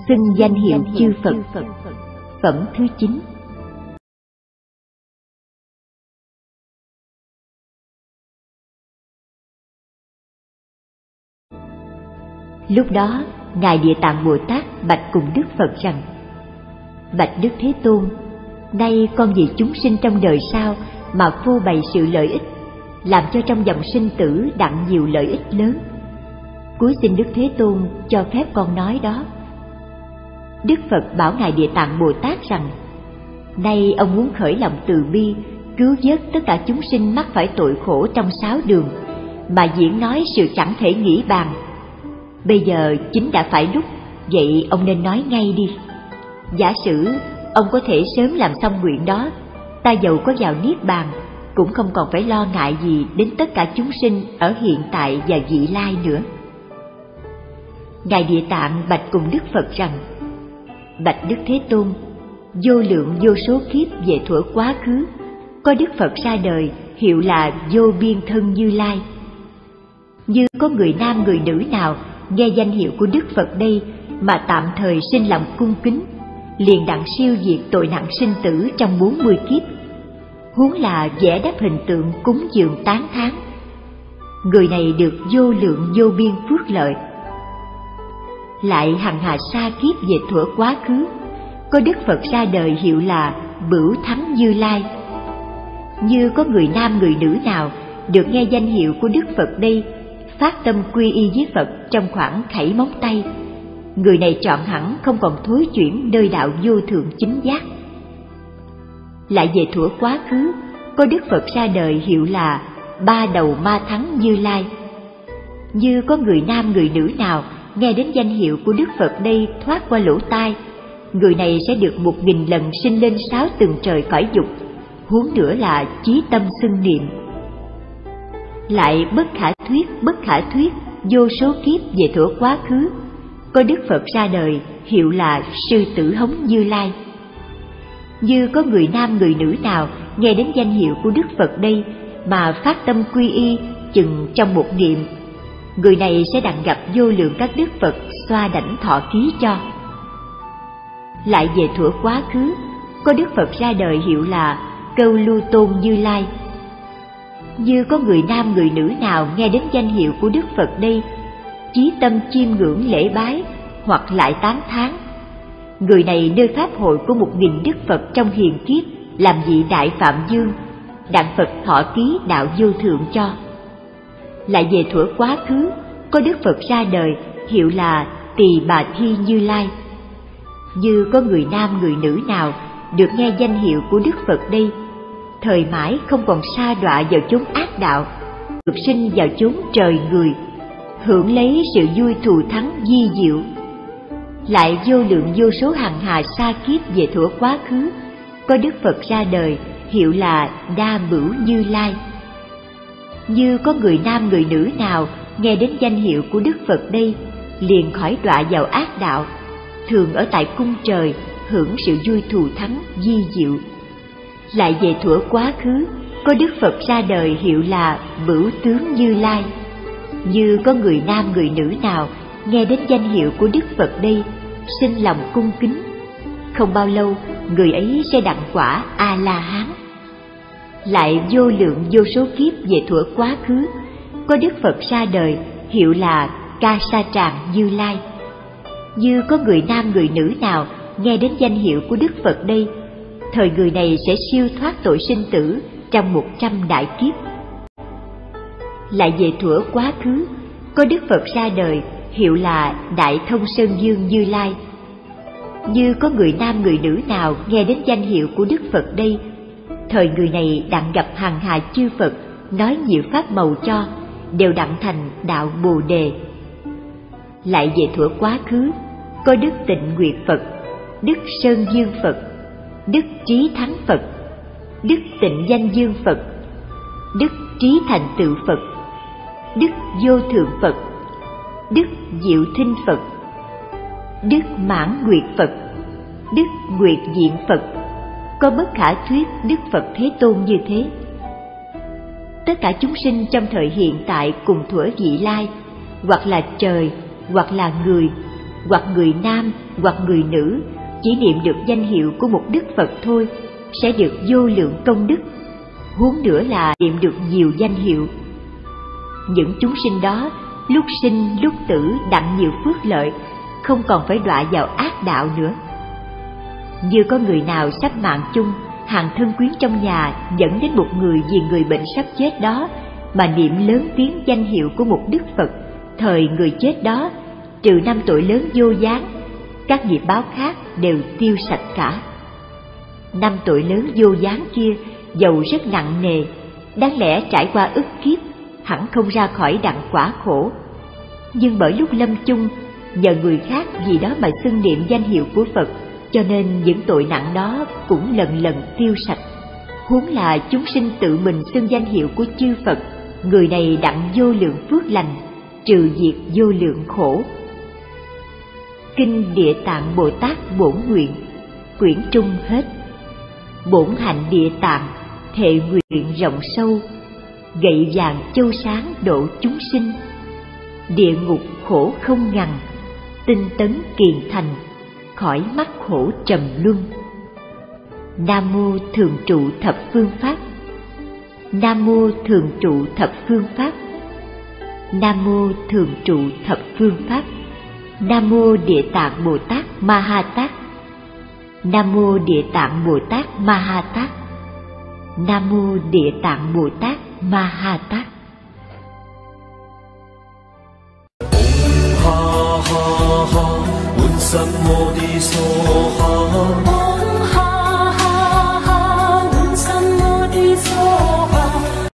xưng danh hiệu chư Phật. Phẩm thứ 9. Lúc đó, Ngài Địa Tạng Bồ Tát bạch cùng Đức Phật rằng: Bạch Đức Thế Tôn, nay con vì chúng sinh trong đời sau mà phô bày sự lợi ích, làm cho trong dòng sinh tử đặng nhiều lợi ích lớn. Cúi xin Đức Thế Tôn cho phép con nói đó. Đức Phật bảo Ngài Địa Tạng Bồ Tát rằng: Nay ông muốn khởi lòng từ bi, cứu vớt tất cả chúng sinh mắc phải tội khổ trong 6 đường, mà diễn nói sự chẳng thể nghĩ bàn. Bây giờ chính đã phải lúc, vậy ông nên nói ngay đi. Giả sử ông có thể sớm làm xong nguyện đó, ta dầu có vào niết bàn cũng không còn phải lo ngại gì đến tất cả chúng sinh ở hiện tại và vị lai nữa. Ngài Địa Tạng bạch cùng Đức Phật rằng: Bạch Đức Thế Tôn, vô lượng vô số kiếp về thuở quá khứ, có Đức Phật ra đời hiệu là Vô Biên Thân Như Lai. Như có người nam người nữ nào nghe danh hiệu của Đức Phật đây mà tạm thời sinh lòng cung kính, liền đặng siêu diệt tội nặng sinh tử trong 40 kiếp, huống là vẽ đắp hình tượng cúng dường tán thán. Người này được vô lượng vô biên phước lợi. Lại hằng hà sa kiếp về thuở quá khứ, có Đức Phật ra đời hiệu là Bửu Thắng Như Lai. Như có người nam người nữ nào được nghe danh hiệu của Đức Phật đây, phát tâm quy y với Phật trong khoảng khẩy móng tay, người này trọn hẳn không còn thối chuyển nơi đạo vô thượng chính giác. Lại về thuở quá khứ, có Đức Phật ra đời hiệu là Ba Đầu Ma Thắng Như Lai. Như có người nam người nữ nào nghe đến danh hiệu của Đức Phật đây thoát qua lỗ tai, người này sẽ được 1000 lần sinh lên 6 tầng trời cõi dục, huống nữa là chí tâm xưng niệm. Lại bất khả thuyết vô số kiếp về thuở quá khứ, có Đức Phật ra đời hiệu là Sư Tử Hống Như Lai. Như có người nam người nữ nào nghe đến danh hiệu của Đức Phật đây mà phát tâm quy y chừng trong một niệm, người này sẽ đặng gặp vô lượng các Đức Phật xoa đảnh thọ ký cho. Lại về thuở quá khứ, có Đức Phật ra đời hiệu là Câu Lưu Tôn Như Lai. Như có người nam người nữ nào nghe đến danh hiệu của Đức Phật đây, chí tâm chiêm ngưỡng lễ bái hoặc lại tán thán, người này nơi pháp hội của 1000 Đức Phật trong hiền kiếp làm vị Đại Phạm Dương, đặng Phật thọ ký đạo vô thượng cho. Lại về thuở quá khứ, có Đức Phật ra đời hiệu là Tỳ Bà Thi Như Lai. Như có người nam người nữ nào được nghe danh hiệu của Đức Phật đây, thời mãi không còn sa đọa vào chốn ác đạo, được sinh vào chốn trời người, hưởng lấy sự vui thù thắng di diệu. Lại vô lượng vô số hằng hà sa kiếp về thuở quá khứ, có Đức Phật ra đời hiệu là Đa Bửu Như Lai. Như có người nam người nữ nào nghe đến danh hiệu của Đức Phật đây, liền khỏi đọa vào ác đạo, thường ở tại cung trời hưởng sự vui thù thắng di diệu. Lại về thuở quá khứ, có Đức Phật ra đời hiệu là Bửu Tướng Như Lai. Như có người nam người nữ nào nghe đến danh hiệu của Đức Phật đây, sinh lòng cung kính, không bao lâu người ấy sẽ đặng quả A-la-hán. Lại vô lượng vô số kiếp về thuở quá khứ, có Đức Phật ra đời hiệu là Ca Sa Tràng Như Lai. Như có người nam người nữ nào nghe đến danh hiệu của Đức Phật đây, thời người này sẽ siêu thoát tội sinh tử trong 100 đại kiếp. Lại về thuở quá khứ, có Đức Phật ra đời hiệu là Đại Thông Sơn Dương Như Lai. Như có người nam người nữ nào nghe đến danh hiệu của Đức Phật đây, thời người này đặng gặp hằng hà chư Phật nói nhiều pháp màu cho, đều đặng thành đạo Bồ Đề. Lại về thuở quá khứ, có Đức Tịnh Nguyệt Phật, Đức Sơn Dương Phật, Đức Trí Thắng Phật, Đức Tịnh Danh Dương Phật, Đức Trí Thành Tựu Phật, Đức Vô Thượng Phật, Đức Diệu Thinh Phật, Đức Mãn Nguyệt Phật, Đức Nguyệt Diện Phật, có bất khả thuyết Đức Phật Thế Tôn như thế. Tất cả chúng sinh trong thời hiện tại cùng thuở vị lai, hoặc là trời, hoặc là người, hoặc người nam, hoặc người nữ chỉ niệm được danh hiệu của một Đức Phật thôi sẽ được vô lượng công đức, huống nữa là niệm được nhiều danh hiệu. Những chúng sinh đó lúc sinh lúc tử đặng nhiều phước lợi, không còn phải đọa vào ác đạo nữa. Như có người nào sắp mạng chung, hàng thân quyến trong nhà dẫn đến một người vì người bệnh sắp chết đó mà niệm lớn tiếng danh hiệu của một Đức Phật, thời người chết đó trừ 5 tội lớn vô gián, các nghiệp báo khác đều tiêu sạch cả. 5 tội lớn vô gián kia dầu rất nặng nề, đáng lẽ trải qua ức kiếp hẳn không ra khỏi đặng quả khổ, nhưng bởi lúc lâm chung nhờ người khác vì đó mà xưng niệm danh hiệu của Phật, cho nên những tội nặng đó cũng lần lần tiêu sạch. Huống là chúng sinh tự mình xưng danh hiệu của chư Phật, người này đặng vô lượng phước lành, trừ diệt vô lượng khổ. Kinh Địa Tạng Bồ Tát Bổn Nguyện, quyển trung hết. Bổn hạnh Địa Tạng, thệ nguyện rộng sâu, gậy vàng châu sáng độ chúng sinh. Địa ngục khổ không ngằn, tinh tấn kiền thành, khỏi mắc khổ trầm luân. Nam mô Thường trụ thập phương pháp. Nam mô Thường trụ thập phương pháp. Nam mô Thường trụ thập phương pháp. Nam mô Địa Tạng Bồ Tát Ma Ha Tát. Nam mô Địa Tạng Bồ Tát Ma Ha Tát. Nam mô Địa Tạng Bồ Tát Ma Ha Tát. Ha ha ha, 滿心我的所哈。